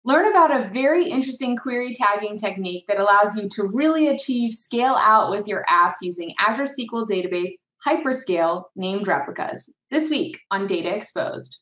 Learn about a very interesting query tagging technique that allows you to really achieve scale out with your apps using Azure SQL Database hyperscale named replicas. This week on Data Exposed.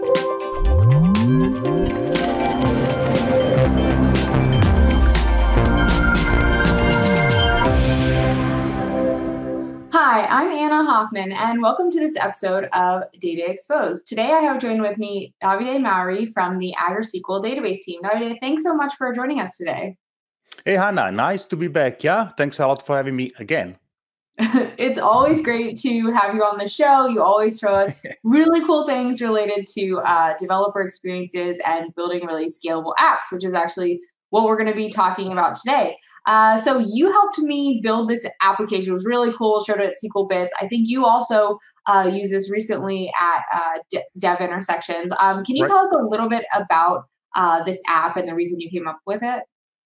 Hi, I'm Anna Hoffman, and welcome to this episode of Data Exposed. Today I have joined with me Davide Mauri from the Azure SQL Database team. Davide, thanks so much for joining us today. Hey, Hannah, nice to be back. Yeah, thanks a lot for having me again. It's always great to have you on the show. You always show us really cool things related to developer experiences and building really scalable apps, which is actually what we're going to be talking about today. So you helped me build this application. It was really cool. Showed it at SQL Bits. I think you also used this recently at Dev Intersections. Can you tell us a little bit about this app and the reason you came up with it?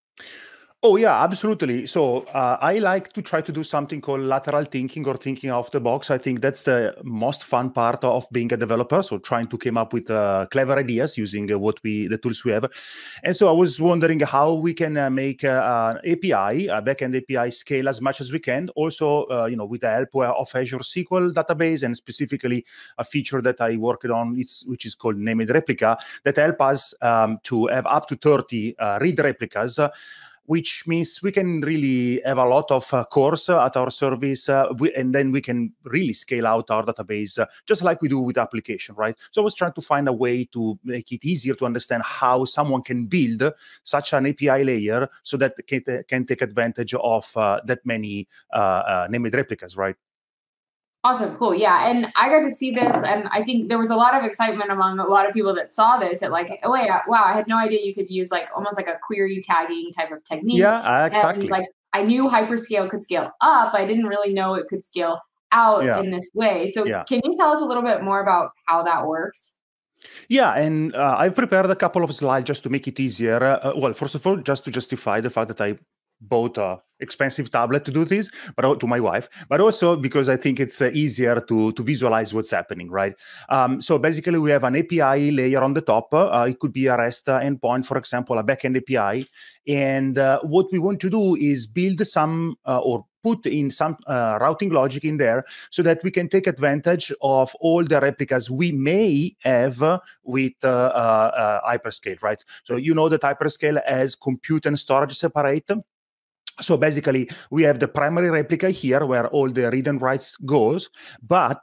Oh, yeah, absolutely. So I like to try to do something called lateral thinking or thinking off the box. I think that's the most fun part of being a developer. So trying to come up with clever ideas using the tools we have. And so I was wondering how we can make an API, a backend API, scale as much as we can. Also, with the help of Azure SQL Database and specifically a feature that I worked on, which is called named replica, that help us to have up to 30 read replicas. Which means we can really have a lot of cores at our service, and then we can really scale out our database, just like we do with application, right? So I was trying to find a way to make it easier to understand how someone can build such an API layer so that they can take advantage of that many named replicas, right? Awesome, cool, yeah, and I got to see this, and I think there was a lot of excitement among a lot of people that saw this at like, oh wait, wow, I had no idea you could use like almost like a query tagging type of technique. Yeah, exactly. And like I knew hyperscale could scale up, I didn't really know it could scale out in this way. So can you tell us a little bit more about how that works? Yeah, and I've prepared a couple of slides just to make it easier. Well, first of all, just to justify the fact that I bought an expensive tablet to do this, but to my wife, but also because I think it's easier to visualize what's happening, right? So basically, we have an API layer on the top. It could be a REST endpoint, for example, a backend API. And what we want to do is build some or put in some routing logic in there so that we can take advantage of all the replicas we may have with hyperscale, right? So you know that hyperscale has compute and storage separate. So basically, we have the primary replica here where all the read and writes goes, but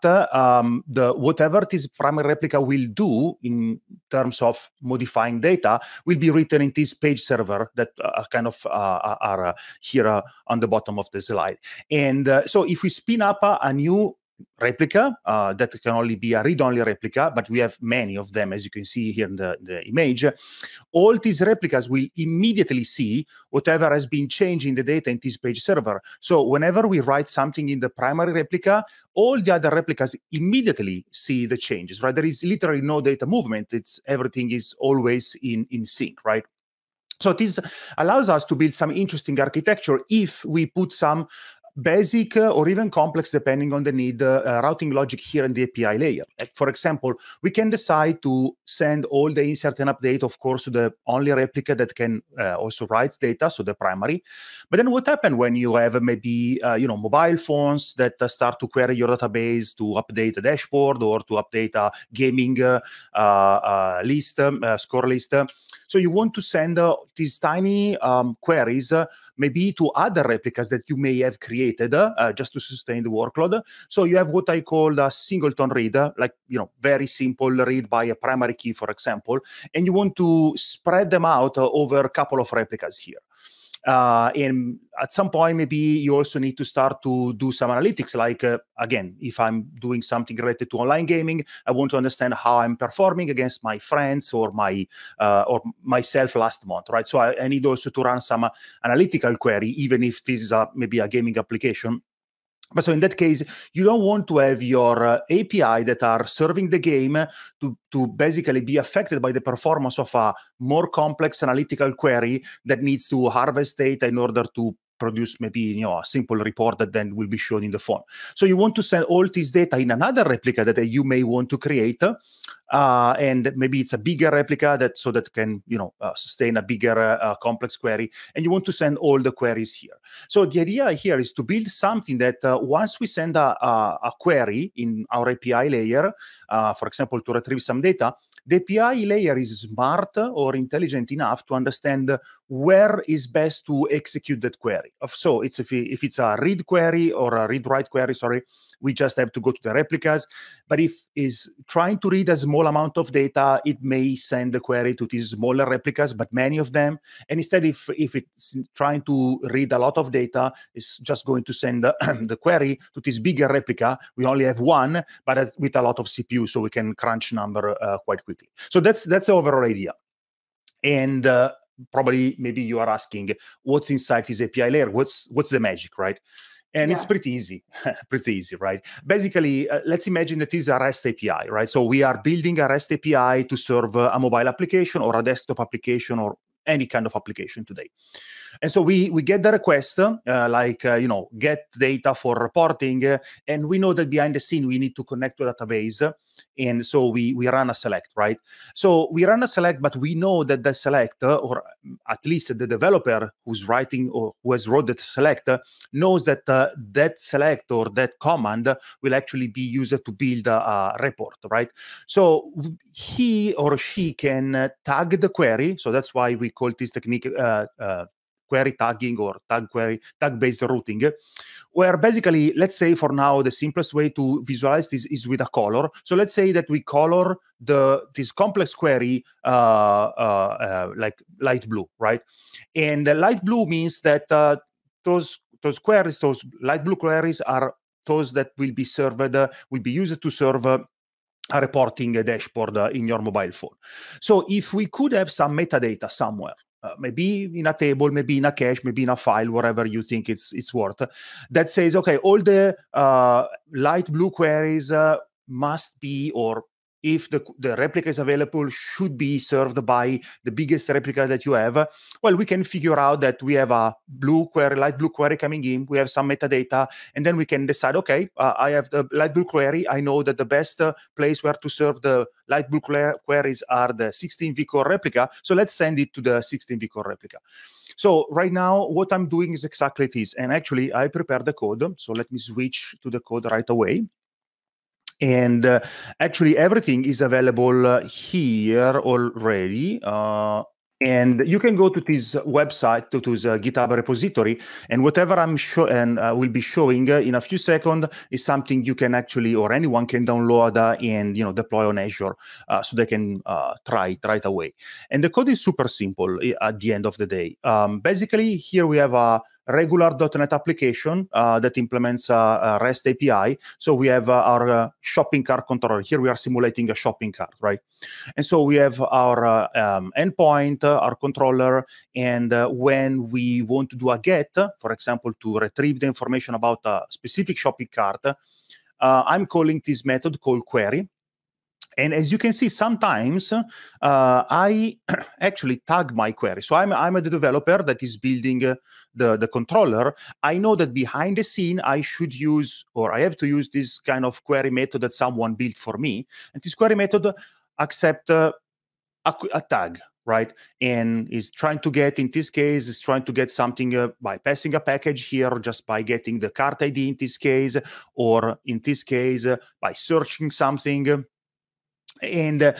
whatever this primary replica will do in terms of modifying data will be written in this page server that kind of are here on the bottom of the slide. And so if we spin up a new replica that can only be a read-only replica, but we have many of them, as you can see here in the image. All these replicas will immediately see whatever has been changed in the data in this page server. So whenever we write something in the primary replica, all the other replicas immediately see the changes, right? There is literally no data movement. Everything is always in sync, right? So this allows us to build some interesting architecture if we put some basic or even complex, depending on the need, routing logic here in the API layer. Like, for example, we can decide to send all the insert and update, of course, to the only replica that can also write data, so the primary. But then what happens when you have maybe, mobile phones that start to query your database to update a dashboard or to update a gaming list, score list? So you want to send these tiny queries maybe to other replicas that you may have created just to sustain the workload. So you have what I call a singleton read, like, very simple read by a primary key, for example, and you want to spread them out over a couple of replicas here. And at some point, maybe you also need to start to do some analytics. Like, again, if I'm doing something related to online gaming, I want to understand how I'm performing against my friends or or myself last month, right? So I need also to run some analytical query, even if this is maybe a gaming application. But so in that case, you don't want to have your API that are serving the game to basically be affected by the performance of a more complex analytical query that needs to harvest data in order to produce maybe a simple report that then will be shown in the phone. So you want to send all this data in another replica that you may want to create, and maybe it's a bigger replica so that can sustain a bigger complex query, and you want to send all the queries here. So the idea here is to build something that once we send a query in our API layer, for example, to retrieve some data, the API layer is smart or intelligent enough to understand where is best to execute that query. So it's if it's a read query or a read-write query, sorry, we just have to go to the replicas. But if it's trying to read a small amount of data, it may send the query to these smaller replicas, but many of them. And instead, if it's trying to read a lot of data, it's just going to send the query to this bigger replica. We only have one, but with a lot of CPU, so we can crunch number quite quickly. So that's the overall idea. And probably maybe you are asking, what's inside this API layer? What's the magic, right? And it's pretty easy, right? Basically, let's imagine that this is a REST API, right? So we are building a REST API to serve a mobile application or a desktop application or any kind of application today. And so we get the request, get data for reporting, and we know that behind the scene we need to connect to a database, and so we run a select, right? So we run a select, but we know that the select, or at least the developer who's writing or who has wrote the select, knows that that select or that command will actually be used to build a report, right? So he or she can tag the query. So that's why we call this technique query tagging or tag-based routing, where basically, let's say for now, the simplest way to visualize this is with a color. So let's say that we color this complex query like light blue, right? And light blue means that those queries, those light blue queries are those that will be served, will be used to serve a reporting dashboard in your mobile phone. So if we could have some metadata somewhere, maybe in a table, maybe in a cache, maybe in a file, whatever you think it's worth, that says, okay, all the light blue queries must be, or if the replica is available, should be served by the biggest replica that you have. Well, we can figure out that we have a light blue query coming in, we have some metadata, and then we can decide, okay, I have the light blue query. I know that the best place where to serve the light blue queries are the 16 vCore replica. So let's send it to the 16 vCore replica. So right now, what I'm doing is exactly this. And actually, I prepared the code. So let me switch to the code right away. And actually, everything is available here already. And you can go to this website, to this GitHub repository, and whatever I'm will be showing in a few seconds is something you can actually, or anyone can download and deploy on Azure, so they can try it right away. And the code is super simple at the end of the day. Basically, here we have a regular .NET application that implements a REST API. So we have our shopping cart controller. Here we are simulating a shopping cart, right? And so we have our endpoint, our controller, and when we want to do a get, for example, to retrieve the information about a specific shopping cart, I'm calling this method called query. And as you can see, sometimes I actually tag my query. So I'm a developer that is building the controller. I know that behind the scene, I should use, or I have to use this kind of query method that someone built for me. And this query method accepts a tag, right? And is trying to get, in this case, is trying to get something by passing a package here, or just by getting the cart ID in this case, or in this case, by searching something. And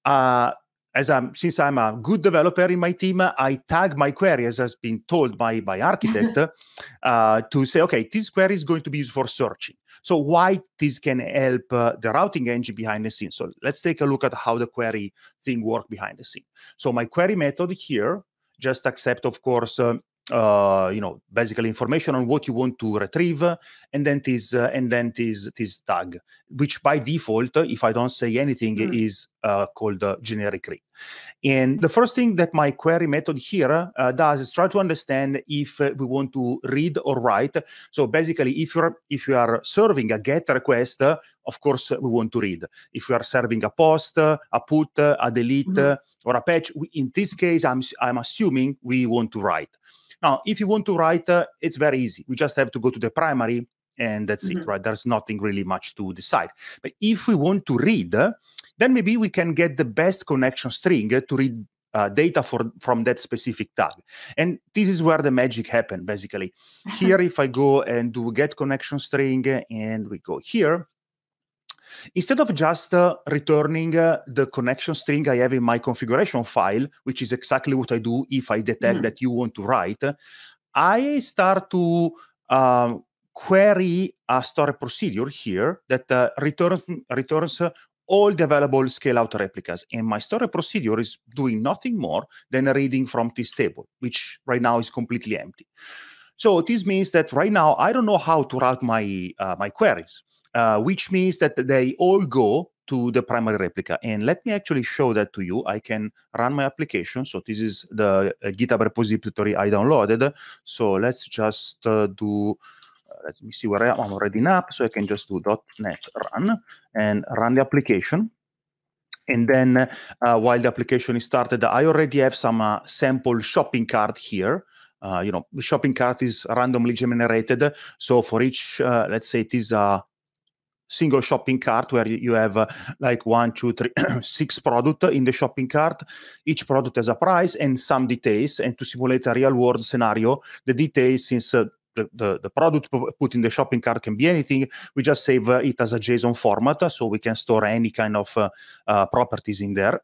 since I'm a good developer in my team, I tag my query, as has been told by architect, to say, okay, this query is going to be used for searching. So why this can help the routing engine behind the scenes. So let's take a look at how the query thing works behind the scene. So my query method here just accept, of course, basically information on what you want to retrieve, and then this tag, which by default, if I don't say anything, is called generic read. And the first thing that my query method here does is try to understand if we want to read or write. So basically, if you are serving a GET request, of course, we want to read. If you are serving a post, a put, a delete, or a patch, in this case, I'm assuming we want to write. Now, if you want to write, it's very easy. We just have to go to the primary, and that's it, right? There's nothing really much to decide. But if we want to read, then maybe we can get the best connection string to read data from that specific tag. And this is where the magic happens, basically. Here, if I go and do get connection string, and we go here, instead of just returning the connection string I have in my configuration file, which is exactly what I do if I detect that you want to write, I start to query a storage procedure here that returns all the available scale-out replicas. And my storage procedure is doing nothing more than reading from this table, which right now is completely empty. So this means that right now, I don't know how to route my, my queries, which means that they all go to the primary replica. And let me actually show that to you. I can run my application. So this is the GitHub repository I downloaded. So let's just do... let me see where I am. I'm already in app, so I can just do .NET run and run the application. And then while the application is started, I already have some sample shopping cart here. You know, the shopping cart is randomly generated. So for each, let's say it is a single shopping cart where you have like 1, 2, 3, 6 products in the shopping cart. Each product has a price and some details. And to simulate a real world scenario, the details, since the product put in the shopping cart can be anything, we just save it as a JSON format, so we can store any kind of properties in there.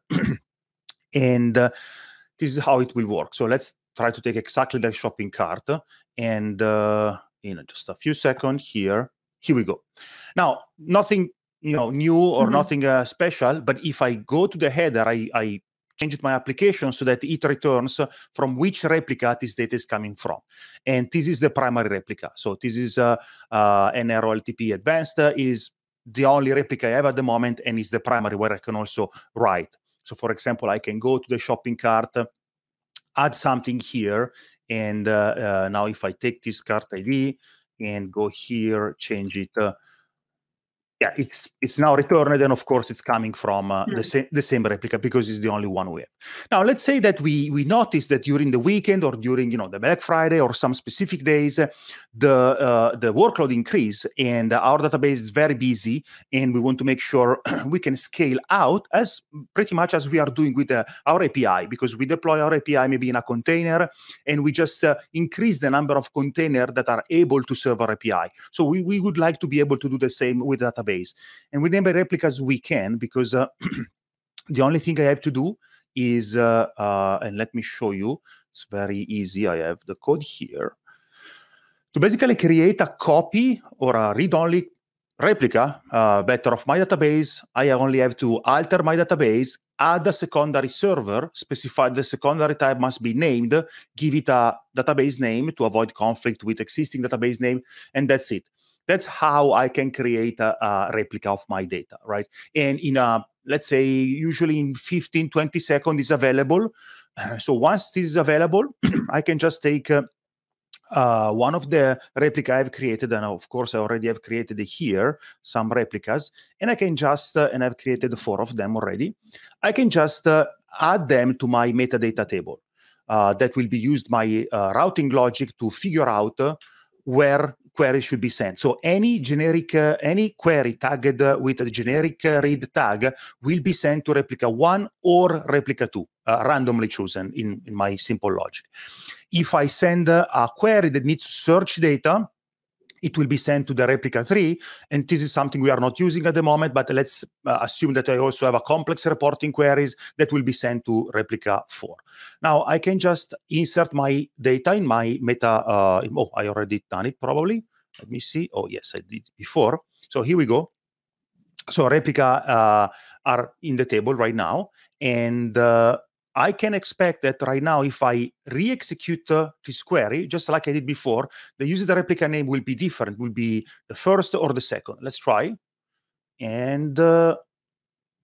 And this is how it will work. So let's try to take exactly the shopping cart, and in just a few seconds here we go. Now, nothing new or nothing special, but if I go to the header, I changed my application so that it returns from which replica this data is coming from. And this is the primary replica. So this is NROLTP Advanced is the only replica I have at the moment, and is the primary where I can also write. So for example, I can go to the shopping cart, add something here, and now if I take this cart ID and go here, change it, yeah, it's now returned, and of course it's coming from the same replica because it's the only one we have. Now let's say that we notice that during the weekend or during the Black Friday or some specific days, the workload increase and our database is very busy, and we want to make sure we can scale out as pretty much as we are doing with our API, because we deploy our API maybe in a container, and we just increase the number of containers that are able to serve our API. So we would like to be able to do the same with database. And with number replicas, we can, because the only thing I have to do is, and let me show you, it's very easy. I have the code here. To basically create a copy or a read-only replica, better, of my database, I only have to alter my database, add a secondary server, specify the secondary type must be named, give it a database name to avoid conflict with existing database name, and that's it. That's how I can create a replica of my data, right? And in let's say, usually in 15, 20 seconds is available. So once this is available, I can just take one of the replica I've created, and of course I already have created here some replicas, and I can just, and I've created 4 of them already, I can just add them to my metadata table. That will be used my routing logic to figure out where queries should be sent. So any generic, any query tagged with a generic read tag will be sent to replica 1 or replica 2, randomly chosen in my simple logic. If I send a query that needs to search data, it will be sent to the replica 3, and this is something we are not using at the moment, but let's assume that I also have a complex reporting queries that will be sent to replica 4. Now, I can just insert my data in my meta, oh, I already done it probably. Let me see. Oh, yes, I did before. So here we go. So replica are in the table right now, and I can expect that right now, if I re-execute this query, just like I did before, the user replica name will be different, will be the first or the second. Let's try. And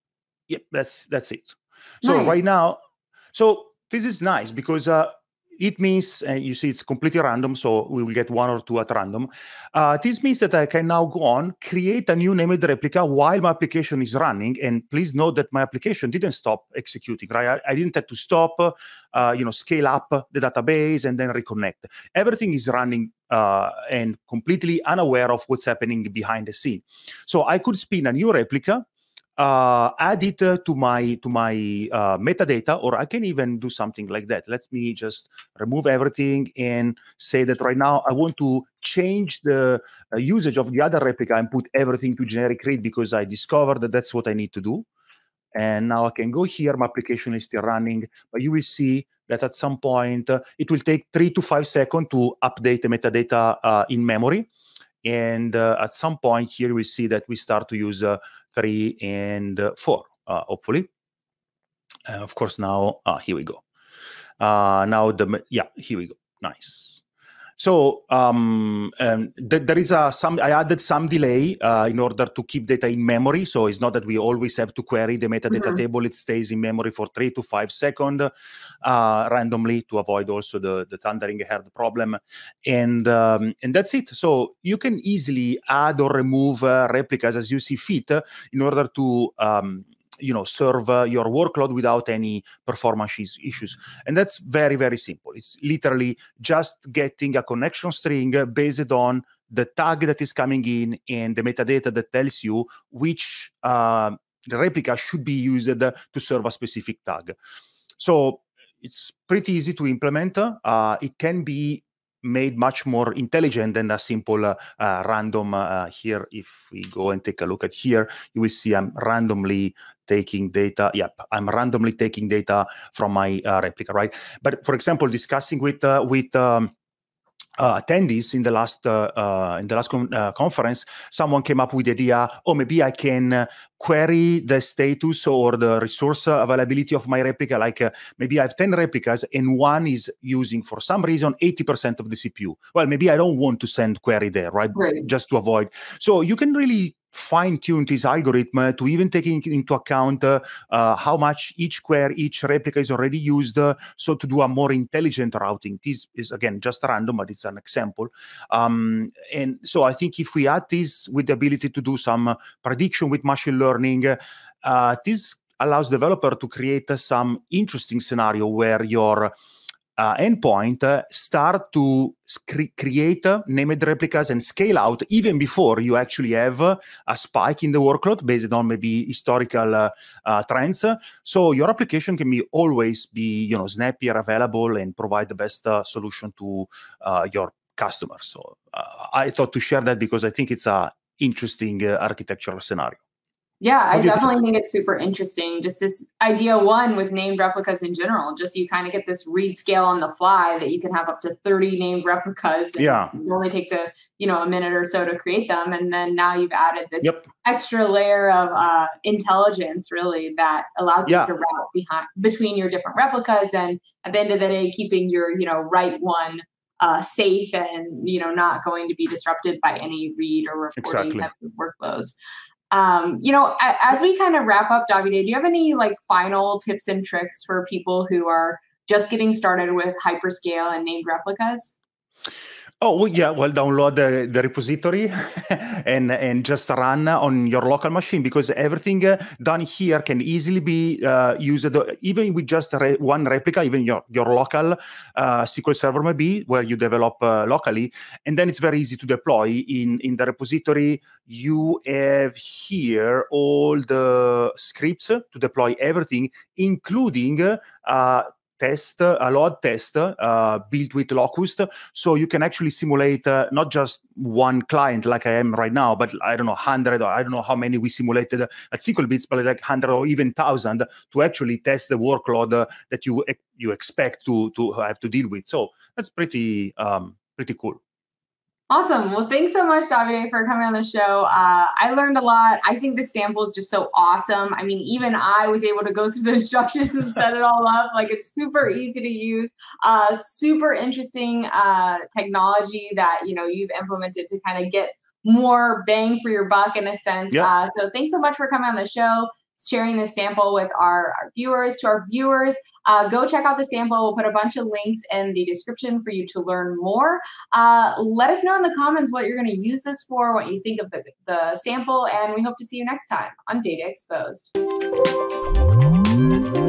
Yep, that's it. So Nice. right now, so this is nice because it means, you see, it's completely random, so we will get one or two at random. This means that I can now go on, create a new named replica while my application is running. And please note that my application didn't stop executing, right? I didn't have to stop, scale up the database and then reconnect. Everything is running and completely unaware of what's happening behind the scene. So I could spin a new replica, add it to my metadata, or I can even do something like that. Let me just remove everything and say that right now I want to change the usage of the other replica and put everything to generic read because I discovered that that's what I need to do. And now I can go here. My application is still running, but you will see that at some point it will take 3 to 5 seconds to update the metadata in memory. And at some point here, we see that we start to use 3 and 4, hopefully. Of course, now, here we go. Now, here we go. Nice. So there is I added some delay in order to keep data in memory. So it's not that we always have to query the metadata table. It stays in memory for 3 to 5 seconds randomly to avoid also the thundering herd problem. And that's it. So you can easily add or remove replicas as you see fit in order to serve your workload without any performance issues. And that's very, very simple. It's literally just getting a connection string based on the tag that is coming in and the metadata that tells you which replica should be used to serve a specific tag. So it's pretty easy to implement. It can be made much more intelligent than a simple random here. If we go and take a look at here, you will see I'm randomly taking data. Yep, I'm randomly taking data from my replica, right? But for example, discussing with attendees in the last conference, someone came up with the idea, oh, maybe I can query the status or the resource availability of my replica. Like maybe I have 10 replicas and one is using, for some reason, 80% of the CPU. Well, maybe I don't want to send query there, right? Just to avoid. So you can really fine-tune this algorithm to even taking into account how much each replica is already used, so to do a more intelligent routing. This is, again, just random, but it's an example. And so I think if we add this with the ability to do some prediction with machine learning, this allows developer to create some interesting scenario where your endpoint start to create named replicas and scale out even before you actually have a spike in the workload based on maybe historical trends. So your application can always be snappier, available, and provide the best solution to your customers. So I thought to share that because I think it's a interesting architectural scenario. Yeah, I definitely think it's super interesting. Just this idea, one, with named replicas in general, just you kind of get this read scale on the fly that you can have up to 30 named replicas. And it only takes a minute or so to create them. And then now you've added this extra layer of intelligence, really, that allows you to route between your different replicas. And at the end of the day, keeping your, write one safe and, not going to be disrupted by any read or reporting types of workloads. As we kind of wrap up, Davide, do you have any final tips and tricks for people who are just getting started with hyperscale and named replicas? Oh, well, yeah. Well, download the repository and just run on your local machine, because everything done here can easily be used even with just one replica, even your local SQL Server maybe, where you develop locally. And then it's very easy to deploy in the repository. You have here all the scripts to deploy everything, including a load test built with Locust, so you can actually simulate not just one client like I am right now, but I don't know, 100, or I don't know how many we simulated at SQLBits, but like 100 or even 1,000 to actually test the workload that you expect to have to deal with. So that's pretty cool. Awesome. Well, thanks so much, Davide, for coming on the show. I learned a lot. I think this sample is just so awesome. I mean, even I was able to go through the instructions and set it all up. It's super easy to use, super interesting technology that, you've implemented to kind of get more bang for your buck in a sense. So thanks so much for coming on the show. sharing this sample with our viewers. To our viewers, go check out the sample. We'll put a bunch of links in the description for you to learn more. Let us know in the comments what you're going to use this for, what you think of the sample, and we hope to see you next time on Data Exposed.